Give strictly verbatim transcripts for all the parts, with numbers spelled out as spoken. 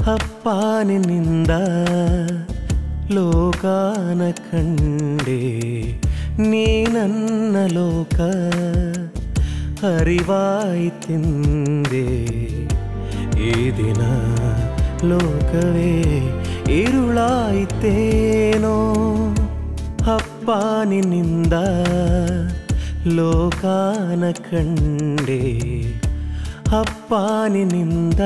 ಅಪ್ಪ ನಿನ್ನಿಂದ ಲೋಕಾನ ಕಂಡೆ ನೀ ನನ್ನ ಲೋಕ ಅರಿವಾಯಿತೆಂದೆ ಈ ದಿನ ಲೋಕವೇ ಇರುಳಾಯಿತೇನೋ ಅಪ್ಪ ನಿನ್ನಿಂದ ಲೋಕಾನ ಕಂಡೆ ಅಪ್ಪ ನಿನ್ನಿಂದ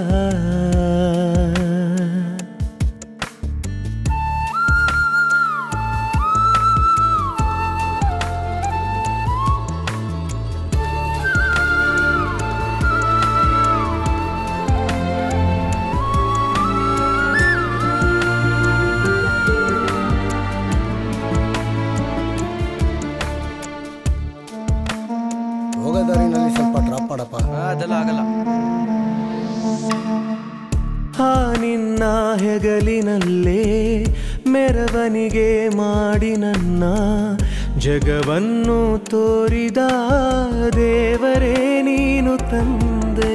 ನಿನ್ನ ಹೆಗಲಿನಲ್ಲೇ ಮೆರವಣಿಗೆ ಮಾಡಿ ನನ್ನ ಜಗವನ್ನು ತೋರಿದ ದೇವರೇ ನೀನು ತಂದೆ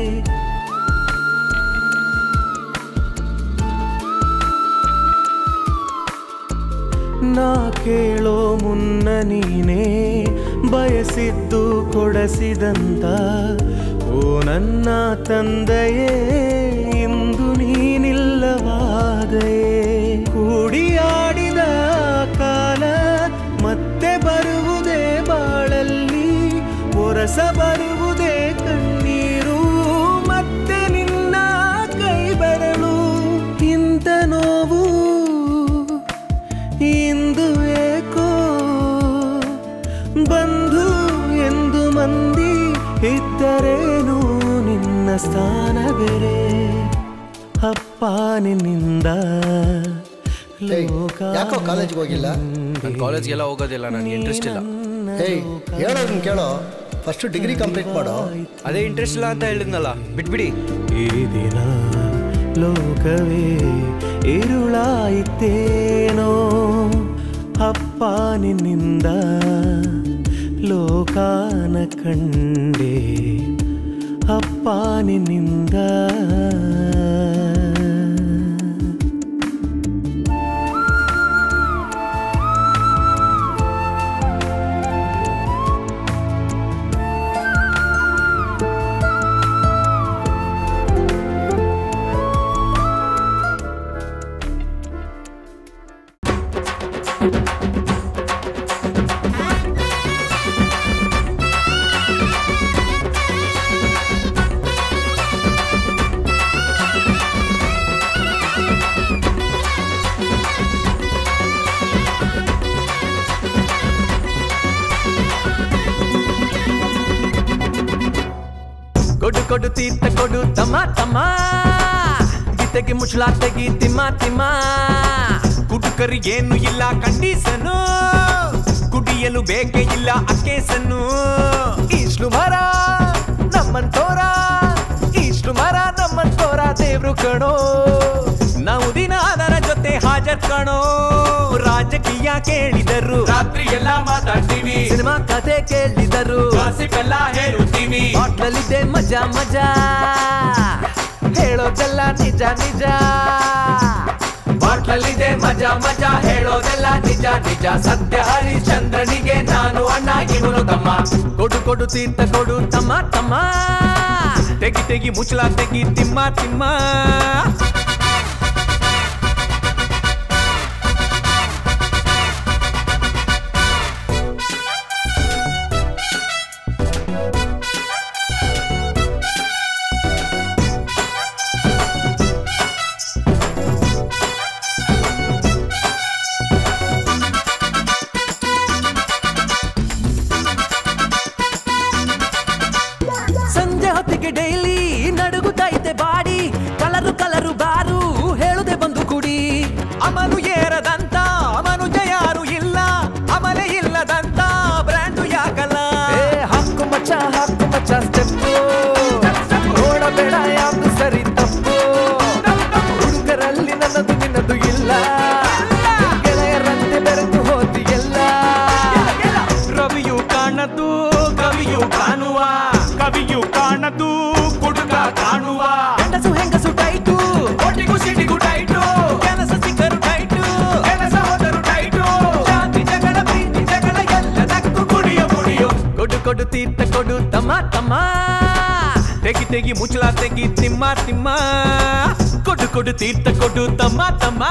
ನಾ ಕೇಳೋ ಮುನ್ನ ನೀನೇ ಬಯಸಿದ್ದು ಕೊಡಸಿದಂತ ಓ ನನ್ನ ತಂದೆಯೇ ಇಂದು ನೀನಿಲ್ಲವಾದೆ ಕೂಡಿಯಾಡಿದ ಕಾಲ ಮತ್ತೆ ಬರುವುದೇ ಬಾಳಲ್ಲಿ ಒರಸ ಬರುವುದೇ ಕಣ್ಣೀರು ಮತ್ತೆ ನಿನ್ನ ಕೈ ಬೆರಳು ಇಂಥ ನೋವು ಇಂದು ಏಕೋ ಬಂಧು ಎಂದು ಮಂದಿ ಇದ್ದರೇನು ನಿನ್ನ ಸ್ಥಾನ ಬೇರೆ ಅಪ್ಪ ನಿನ್ನಿಂದ ಯಾಕೋ ಕಾಲೇಜ್ಗೆ ಹೋಗಿಲ್ಲ? ನಾನು ಕಾಲೇಜ್ಗೆಲ್ಲ ಹೋಗೋದಿಲ್ಲ, ನನಗೆ ಇಂಟ್ರೆಸ್ಟ್ ಇಲ್ಲ. ಹೇಳೋದನ್ನ ಕೇಳೋ, ಫಸ್ಟ್ ಡಿಗ್ರಿ ಕಂಪ್ಲೀಟ್ ಮಾಡೋ. ಅದೇ ಇಂಟ್ರೆಸ್ಟ್ ಇಲ್ಲ ಅಂತ ಹೇಳಿದ್ನಲ್ಲ, ಬಿಟ್ಬಿಡಿ. ಈ ದಿನ ಲೋಕವೇ ಇರುಳಾಯಿತೇನೋ ಅಪ್ಪ ನಿನ್ನಿಂದ ಲೋಕಾನ ಕಂಡೆ ಅಪ್ಪ ನಿನ್ನಿಂದ ಕೊಡು ಕೊಡು ತೀರ್ಥ ಕೊಡು ತಮ್ಮ ತಮ್ಮ ಗೀತೆಗೆ ಮುಚ್ಚಳ ತೆಗಿ ತಿಮ್ಮ ತಿಮ್ಮ ಕುಡುಕರಿಗೇನು ಇಲ್ಲ ಕಂಡೀಸನು ಕುಡಿಯಲು ಬೇಕೇ ಇಲ್ಲ ಅಕ್ಕೇಸನ್ನು ಇಷ್ಟು ಮರ ನಮ್ಮಂತೋರ ಇಷ್ಟು ಮರ ನಮ್ಮಂತೋರ ದೇವ್ರು ಕಣೋ ನಾವು ದಿನ ಅದರ ಜೊತೆ ಹಾಜರ್ ಕಣೋ ರಾಜಕೀಯ ಕೇಳಿದರು ರಾತ್ರಿ ಎಲ್ಲ ಮಾತಾಡ್ತೀವಿ ಸಿನಿಮಾ ಕಥೆ ಕೇಳಿದರು ಎಲ್ಲ ಹೇಳುತ್ತೀವಿ ಹೋಟ್ಲಲ್ಲಿದ್ದೆ ಮಜಾ ಮಜಾ ಹೇಳೋದೆಲ್ಲ ನಿಜ ನಿಜ ಹೋಟ್ಲಲ್ಲಿದೆ ಮಜಾ ಮಜಾ ಹೇಳೋದೆಲ್ಲ ನಿಜ ನಿಜ ಸತ್ಯ ಹರಿಶ್ಚಂದ್ರನಿಗೆ ನಾನು ಅಣ್ಣ ಇವನು ತಮ್ಮ ಕೊಡು ಕೊಡು ತೀರ್ಥ ಕೊಡು ತಮ್ಮ ತಮ್ಮ ತೆಗಿ ತೆಗಿ ಮುಚ್ಚಳ ತೆಗಿ ತಿಮ್ಮ ತಿಮ್ಮ ಡೈಲಿ ನಡುಗುತ್ತೈತೆ ಬಾಡಿ ಕಲರು ಕಲರು ಬಾರು ಹೇಳುದೆ ಬಂದು ಕುಡಿ ಅಮಲು ಏರದಂತ ಮನುಜ ಯಾರು ಇಲ್ಲ ಅಮಲೆ ಇಲ್ಲದಂತ ಬ್ರ್ಯಾಂಡು ಯಾಕಲ್ಲ ಹಾಕು ಮಚ್ಚ ಹಾಕು ಮಚ್ಚ ಸ್ಟೆಪ್ಪು ನೋಡಬೇಡ ಯಾವುದು ಸರಿ ತಪ್ಪು ಹುಡುಗರಲ್ಲಿ ನನ್ನದು ನಿನ್ನದು ಇಲ್ಲ ಗೆಳೆಯರಂತೆ ಬೆರೆತು ಹೋದಿ ಎಲ್ಲ ರವಿಯು ಕಾಣದು ಕವಿಯು ಕಾಣುವ ಕವಿಯು ಕಾಣದು ತೆಗಿ ತೆಗಿ ಮುಚ್ಚಳ ತೆಗಿ ತಿಮ್ಮ ತಿಮ್ಮ ಕೊಡು ಕೊಡು ತೀರ್ಥ ಕೊಡು ತಮ್ಮ ತಮ್ಮ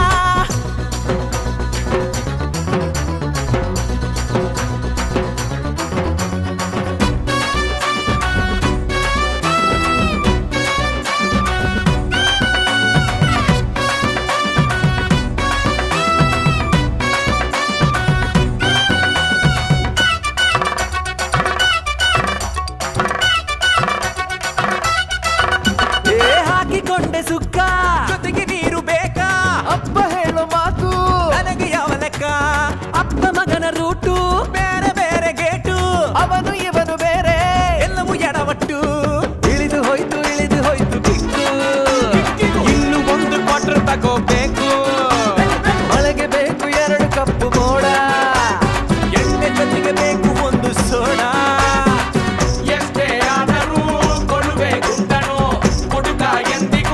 ಸುಕ್ಕ ಜೊತೆಗೆ ನೀರು ಬೇಕಾ ಅಪ್ಪ ಹೇಳೋ ಮಾತು ನನಗೆ ಯಾವ ಲೆಕ್ಕ ಅಪ್ಪ ಮಗನ ರೂಟು ಬೇರೆ ಬೇರೆ ಗೇಟು ಅವನು ಇವನು ಬೇರೆ ಎಲ್ಲವೂ ಎಡವಟ್ಟು ಇಳಿದು ಹೋಯ್ತು ಇಳಿದು ಹೋಯ್ತು ಕಿಕ್ಕು ಇನ್ನು ಒಂದು ಕ್ವಾರ್ಟರ್ ತಗೋಬೇಕು ಮಳೆಗೆ ಬೇಕು ಎರಡು ಕಪ್ಪು ಮೋಡ ಎಣ್ಣೆ ಜೊತೆಗೆ ಬೇಕು ಒಂದು ಸೋಡಾ ಎಷ್ಟೇ ಆದರೂ ಕೊಡಬೇಕು ಕೊಡುಗ ಎಂದಿಗೂ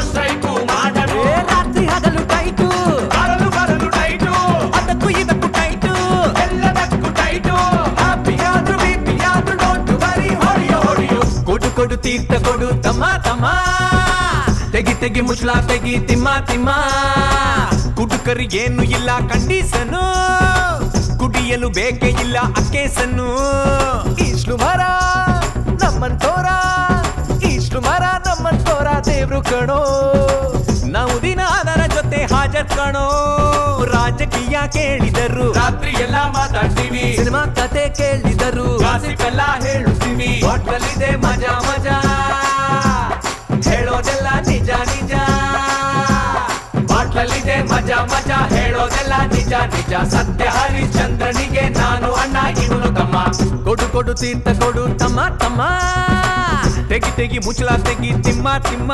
ಕೊಡು ತೀರ್ಥ ಕೊಡು ತಮ್ಮ ತಮ್ಮ ತೆಗಿ ತೆಗಿ ಮುಚ್ಚಳ ತೆಗಿ ತಿಮ್ಮ ತಿಮ್ಮ ಕುಡುಕರಿ ಏನು ಇಲ್ಲ ಕಂಡೀಸನು ಕುಡಿಯಲು ಬೇಕೇ ಇಲ್ಲ ಅಕ್ಕೇಸನ್ನು ಇಷ್ಟು ಮರ ನಮ್ಮಂತೋರ ಇಷ್ಟು ಮರ ನಮ್ಮಂತೋರ ದೇವ್ರು ಕಣೋ ನಾವು ದಿನ ಅದರ ಜೊತೆ ಹಾಜರ್ ಕಣೋ ರಾಜಕೀಯ ಕೇಳಿದರು ರಾತ್ರಿ ಎಲ್ಲ ಮಾತಾಡ್ತೀವಿ ಸಿನಿಮಾ ಕತೆ ಕೇಳಿದರು ಗಾಸಿಪೆಲ್ಲ ಹೇಳುತ್ತೀವಿ ಹೋಟ್ಲಲ್ಲಿದೆ ಮಜಾ ಮಜಾ ಹೇಳೋದೆಲ್ಲ ನಿಜ ನಿಜ ಹೋಟ್ಲಲ್ಲಿದೆ ಮಜಾ ಮಜಾ ಹೇಳೋದೆಲ್ಲ ನಿಜ ನಿಜ ಸತ್ಯ ಹರಿಶ್ಚಂದ್ರನಿಗೆ ನಾನು ಅಣ್ಣ ಇವನು ತಮ್ಮ ಕೊಡು ಕೊಡು ತೀರ್ಥ ಕೊಡು ತಮ್ಮ ತಮ್ಮ ತೆಗಿ ತೆಗಿ ಮುಚ್ಚಳ ತೆಗಿ ತಿಮ್ಮ ತಿಮ್ಮ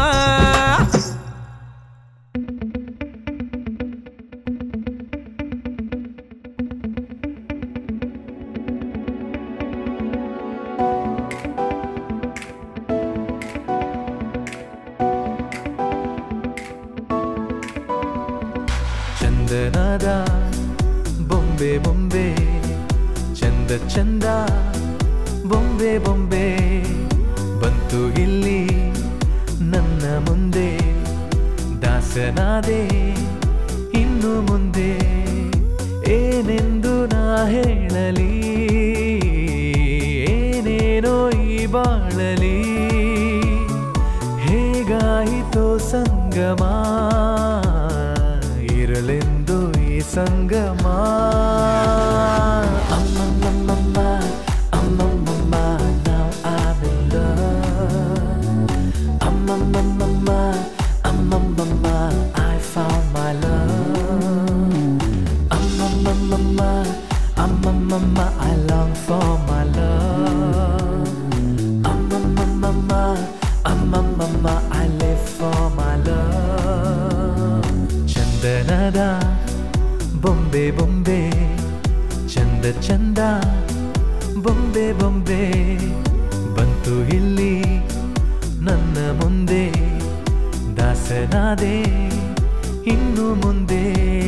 ಚಂದನದ ಬೊಂಬೆ ಬೊಂಬೆ ಚಂದ ಚಂದ ಬೊಂಬೆ ಬೊಂಬೆ ಬಂತು ಇಲ್ಲಿ ನನ್ನ ಮುಂದೆ ದಾಸನಾದೆ ಇನ್ನು ಮುಂದೆ ಏನೆಂದು ನಾ ಹೇಳಲಿ ಏನೇನೋ ಈ ಬಾಳಲಿ ಹೇಗಾಯಿತೋ ಸಂಗಮ ಇರಲೆಂದು ಈ ಸಂಗಮ ಅಮ್ಮಮ್ಮಮ್ಮ ಅಮ್ಮಮ್ಮಮ್ಮ now I'm in love ಅಮ್ಮಮ್ಮಮ್ಮ ಅಮ್ಮಮ್ಮಮ್ಮ I found my love ಅಮ್ಮಮ್ಮಮ್ಮ ಅಮ್ಮಮ್ಮಮ್ಮ I long for my love ಅಮ್ಮಮ್ಮಮ್ಮ ಅಮ್ಮಮ್ಮಮ್ಮ I live for my love ಚಂದನದ ಬೊಂಬೆ ಬೊಂಬೆ ಚಂದ ಚಂದ ಬೊಂಬೆ ಬೊಂಬೆ ಬಂತು ಇಲ್ಲಿ ನನ್ನ ಮುಂದೆ ದಾಸನಾದೆ ಇನ್ನು ಮುಂದೆ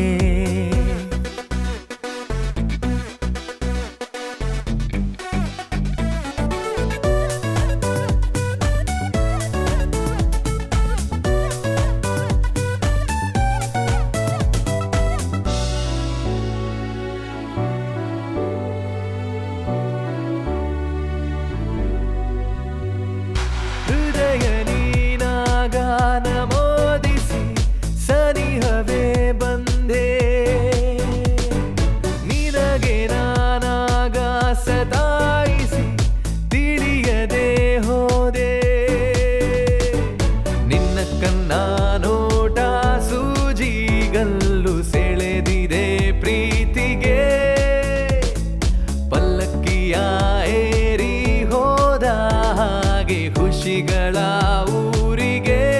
ಊರಿಗೆ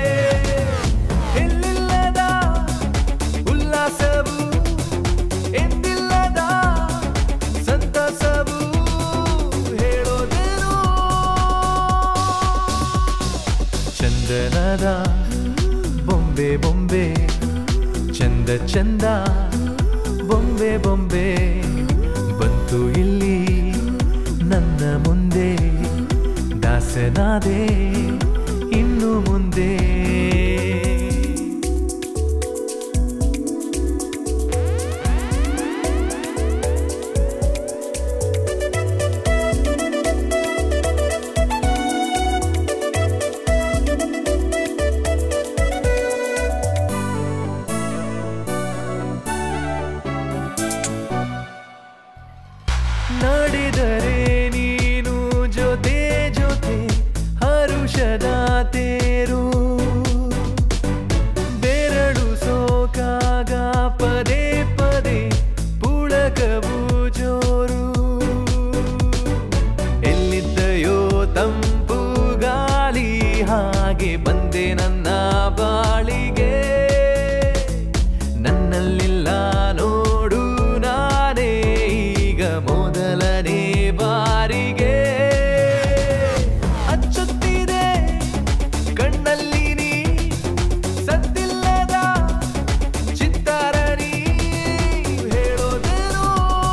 ಎಲ್ಲಿಲ್ಲದ ಉಲ್ಲಾಸವು ಎಂದಿಲ್ಲದ ಸಂತಸವು ಹೇಳೋದೇನು ಚಂದನದ ಬೊಂಬೆ ಬೊಂಬೆ ಚಂದ ಚಂದ ಬೊಂಬೆ ಬೊಂಬೆ ಬಂತು ಇಲ್ಲಿ ನನ್ನ ಮುಂದೆ ದಾಸನಾದೆ ಇನ್ನು ಮುಂದೆ ನಡೆದರೆ ನೀನು ಜೊತೆ ಜೊತೆ ಹರುಷದ ತೇರು ಬೆರಳು ಸೋಕಾಗ ಪದೇ ಪದೇ ಪುಳಕವು ಜೋರು ಎಲ್ಲಿದ್ದಯೋ ತಂಪು ಗಾಳಿ ಹಾಗೆ ಬಂದೆ ನನ್ನ ಬಾಳಿಗೆ ನನ್ನಲ್ಲಿಲ್ಲ ನೋಡು ನಾನೇ ಈಗ ಮೊದಲನೇ ಬಾರಿಗೆ ಅಚ್ಚುತ್ತಿದೆ ಕಣ್ಣಲ್ಲಿ ನೀ ಸದ್ದಿಲ್ಲದ ಚಿತ್ತಾರ ನೀ ಹೇಳೋದೇನೋ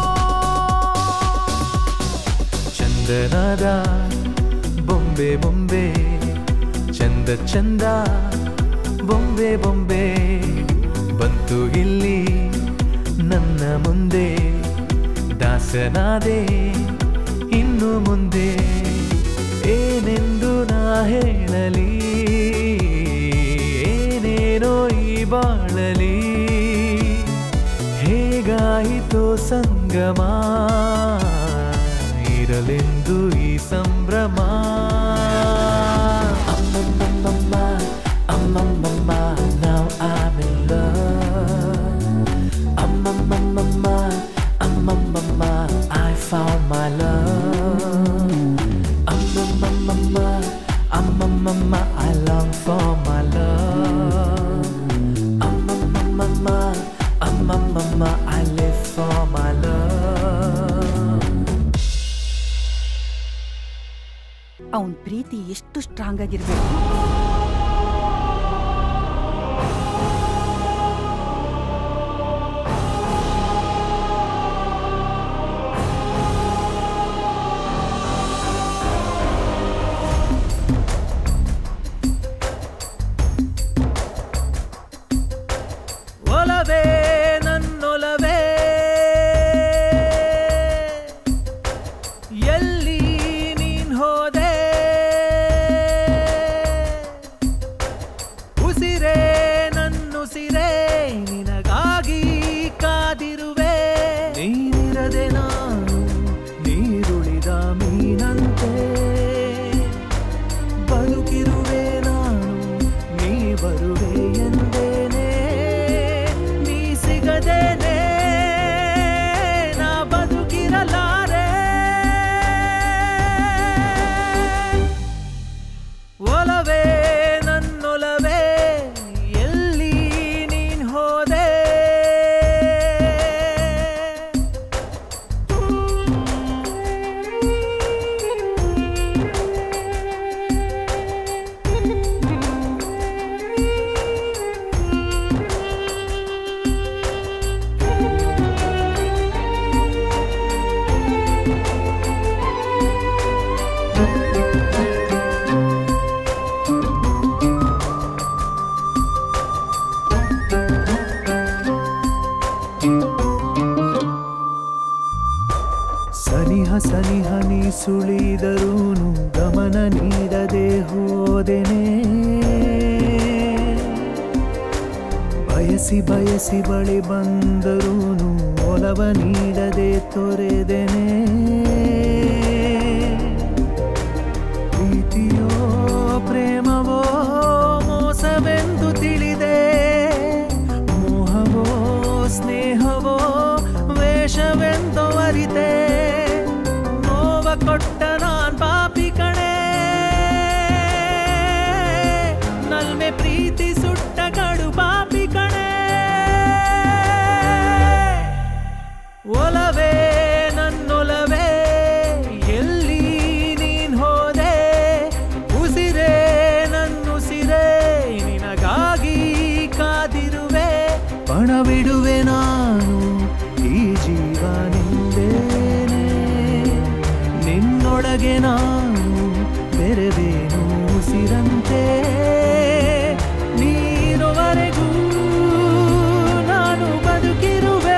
ಚಂದನದ ಬೊಂಬೆ ಬೊಂಬೆ ಚಂದ ಚಂದ ಬೊಂಬೆ ಬೊಂಬೆ ಬಂತು ಇಲ್ಲಿ ನನ್ನ ಮುಂದೆ ದಾಸನಾದೆ ಇನ್ನು ಮುಂದೆ ಏನೆಂದು ನಾ ಹೇಳಲಿ ಏನೇನೋ ಈ ಬಾಳಲಿ ಹೇಗಾಯಿತೋ ಸಂಗಮ ಇರಲೆಂದು ಈ ಸಂಭ್ರಮ ಅಮ್ಮಮ್ಮಮ್ಮ ಅಮ್ಮಮ್ಮಮ್ಮ now I'm in love ಅಮ್ಮಮ್ಮಮ್ಮ ಅಮ್ಮಮ್ಮಮ್ಮ I found my love ಅಮ್ಮಮ್ಮಮ್ಮ ಅಮ್ಮಮ್ಮಮ್ಮ I long for my love ಅಮ್ಮಮ್ಮಮ್ಮ ಅಮ್ಮಮ್ಮಮ್ಮ I live for my love ಅವನ್ ಪ್ರೀತಿ ಎಷ್ಟು ಸ್ಟ್ರಾಂಗ್ ಆಗಿರ್ಬೇಕು. ಒಲವೇ ನನ್ನೊಲವೇ ಎಲ್ಲಿ ನೀನ್ ಹೋದೆ ಉಸಿರೇ ನನ್ನುಸಿರೇ ನಿನಗಾಗಿ ಕಾದಿರುವೆ ನೀನಿರದೆ ನಾನು ನೀರುಳಿದ ಮೀನಂತೆ ಬದುಕಿರುವೆ ನಾನು ನೀ ಬರುವೆ ಎಂದೇನೆ ನೀ ಸಿಗದೇನೆ ನಾ ಬದುಕಿರಲಾರೆ ಒಲವೇ ನನ್ನೊಲವೇ ಎಲ್ಲಿ ನೀನ್ ಹೋದೆ ಸನಿಹ ಸನಿಹ ನೀ ಸುಳಿದರೂನು ಗಮನ ನೀಡದೆ ಹೋದೆನೆ ಬಯಸಿ ಬಯಸಿ ಬಳಿ ಬಂದರೂನು ಒಲವ ನೀಡದೆ ತೊರೆದೆನೆ ಪ್ರೀತಿಯೋ ಪ್ರೇಮವೋ ಮೋಸವೆಂದು ತಿಳಿದೆ ಮೋಹವೋ ಸ್ನೇಹವೋ ವೇಷವೆಂದು ಅರಿತೆ ನೋವ ಕೊಟ್ಟ ನಾನ್ ಪಾಪಿ ಕಣೆ ನಲ್ಮೆ ಪ್ರೀತಿ ಸುಟ್ಟ ಕಡು ಪಾಪಿ ಕಣೆ ಒಲವೇ ನನ್ನೊಲವೇ ಎಲ್ಲಿ ನೀನ್ ಹೋದೆ ಜೇನು ಉಸಿರಂತೆ ನೀರುವರೆಗೂ ನಾನು ಬದುಕಿರುವೆ.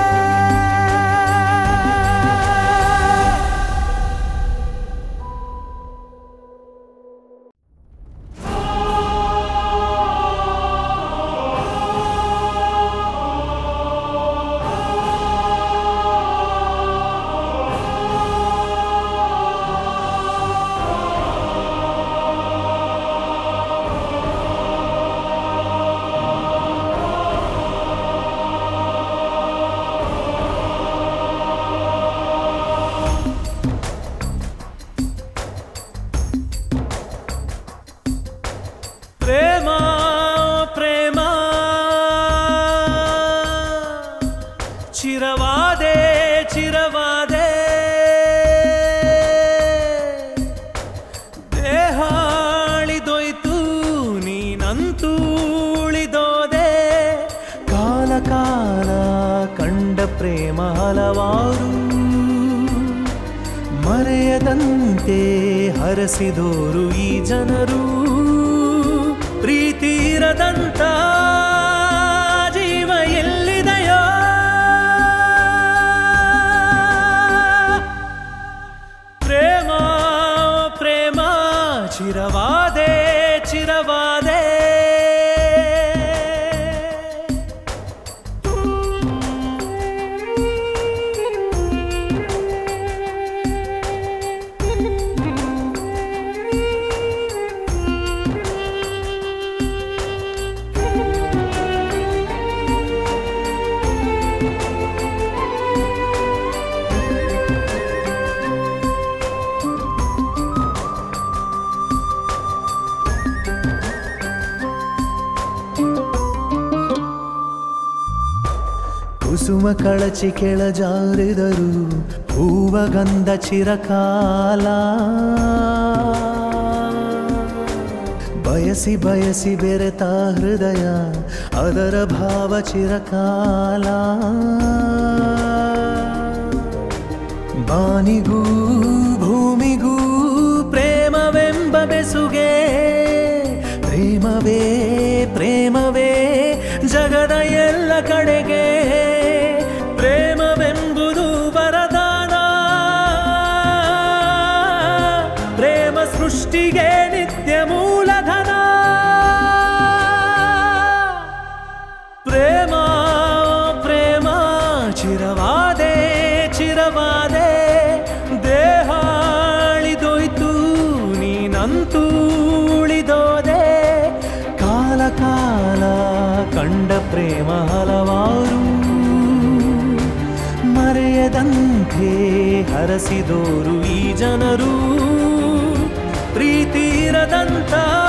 ಪ್ರೇಮ ಪ್ರೇಮ ಚಿರವಾದೆ ಚಿರವಾದೆ ದೇಹಾಳಿದೋಯ್ತು ನೀನಂತೂ ಉಳಿದೋದೆ. ಕಾಲ ಕಾಲ ಕಂಡ ಪ್ರೇಮ ಹಲವಾರು ಮರೆಯದಂತೆ ಹರಸಿದೋರು ಈ ಜನರು. ಪ್ರೀತಿ ಇರದಂತ ಜೀವ ಎಲ್ಲಿದೆಯೋ. ಪ್ರೇಮ ಪ್ರೇಮ ಚಿರವಾದೆ ಚಿರವಾದೆ. ಕುಸುಮ ಕಳಚಿ ಕೆಳ ಜಾರಿದರು ಹೂವ ಗಂಧ ಚಿರಕಾಲ. ಬಯಸಿ ಬಯಸಿ ಬೆರೆತ ಹೃದಯ ಅದರ ಭಾವ ಚಿರಕಾಲ. ಬಾನಿಗೂ ಭೂಮಿಗೂ ಪ್ರೇಮವೆಂಬ ಬೆಸುಗೆ. ಪ್ರೇಮವೇ ಪ್ರೇಮವೇ ಜಗದ ಎಲ್ಲ ಕಡೆಗೆ. ಪ್ರೇಮವೆಂಬುದು ವರದಾನ, ಪ್ರೇಮ ಸೃಷ್ಟಿಗೆ ನಿತ್ಯ ಮೂಲಧನ. ಪ್ರೇಮ ಪ್ರೇಮ ಚಿರವಾದೆ ಚಿರವಾದೆ. ದೇಹಾಳಿದೋಯ್ತು ನೀನಂತೂ ಉಳಿದೋದೆ. ಕಾಲ ಕಾಲ ಕಂಡ ಪ್ರೇಮ ಹಲವಾರು ಮರೆಯದಂತೆ ಹರಸಿದೋರು ಈ ಜನರು. ಪ್ರೀತಿ ಇರದಂತ